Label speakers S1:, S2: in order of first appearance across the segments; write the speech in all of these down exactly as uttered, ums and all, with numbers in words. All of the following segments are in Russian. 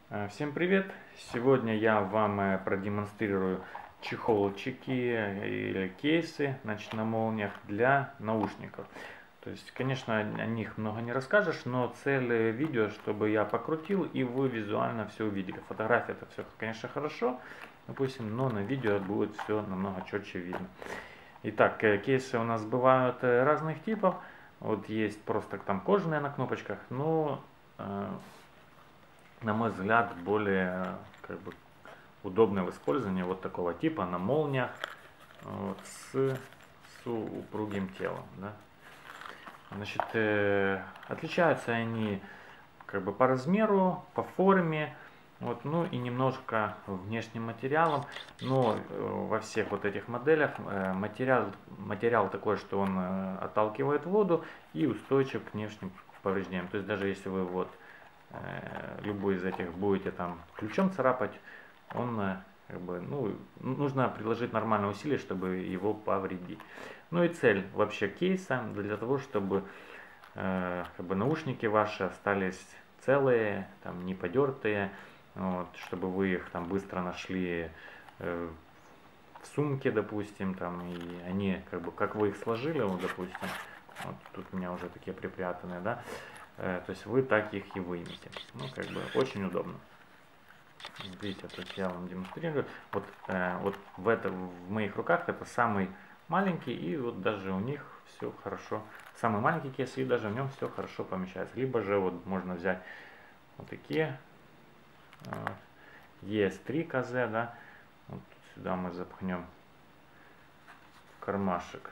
S1: Э, Всем привет! Сегодня я вам э, продемонстрирую чехолчики или кейсы, значит, на молниях для наушников. То есть, конечно, о них много не расскажешь, но цель э, видео, чтобы я покрутил и вы визуально все увидели. Фотография это все, конечно, хорошо, допустим, но на видео будет все намного четче видно. Итак, э, кейсы у нас бывают э, разных типов. Вот есть просто там кожаные на кнопочках, но э, на мой взгляд, более как бы, удобное в использовании вот такого типа на молниях вот, с, с упругим телом. Да. Значит, э, отличаются они как бы по размеру, по форме, вот, ну и немножко внешним материалом, но э, во всех вот этих моделях э, материал, материал такой, что он э, отталкивает воду и устойчив к внешним повреждениям. То есть даже если вы вот э, любой из этих будете там ключом царапать, он э, как бы, ну, нужно приложить нормальное усилие, чтобы его повредить. Ну и цель вообще кейса для того, чтобы э, как бы наушники ваши остались целые, там, не подертые, вот, чтобы вы их там быстро нашли э, в сумке, допустим, там, и они, как бы, как вы их сложили, вот, допустим, вот тут у меня уже такие припрятанные, да, э, то есть вы так их и вымете. Ну, как бы, очень удобно. Видите, то есть я вам демонстрирую. Вот, э, вот в, это, в моих руках это самый маленький, и вот даже у них все хорошо. Самый маленький кейс, и даже в нем все хорошо помещается. Либо же вот можно взять вот такие э, и эс три ка зэ, да. Вот сюда мы запхнем в кармашек.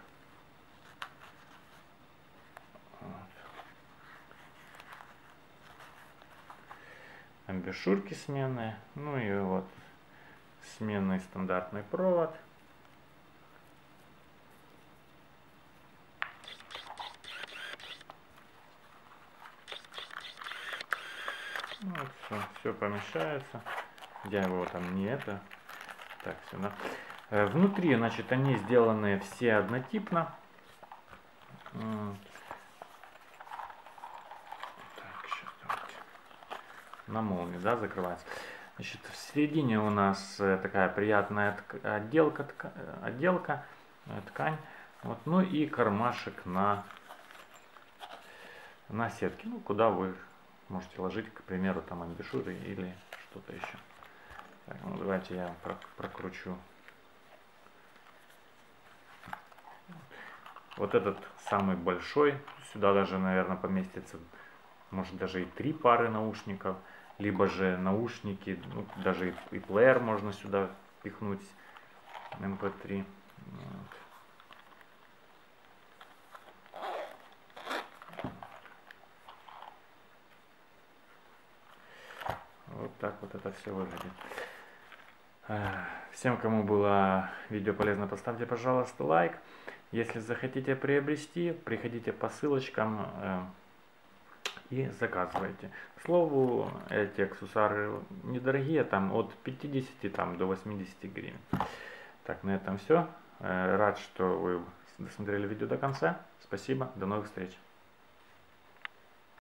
S1: Амбушюрки сменные, ну и вот сменный стандартный провод. Ну, вот все, все помещается. Я его там не это. Так, все, да. Э, Внутри, значит, они сделаны все однотипно. Так, сейчас давайте. На молнии, да, закрывается. Значит, в середине у нас э, такая приятная отделка, тка, отделка э, ткань. Вот, ну и кармашек на, на сетке, ну, куда вы можете ложить, к примеру, там амбушюры или что-то еще. Так, ну, давайте я прокручу. Вот этот самый большой, сюда даже, наверное, поместится, может, даже и три пары наушников, либо же наушники, ну, даже и, и плеер можно сюда пихнуть, эм пэ три. Вот. Вот так вот это все выглядит. Всем, кому было видео полезно, поставьте, пожалуйста, лайк. Если захотите приобрести, приходите по ссылочкам э, и заказывайте. К слову, эти аксессуары недорогие, там от пятидесяти там, до восьмидесяти гривен. Так, на этом все. Рад, что вы досмотрели видео до конца. Спасибо, до новых встреч.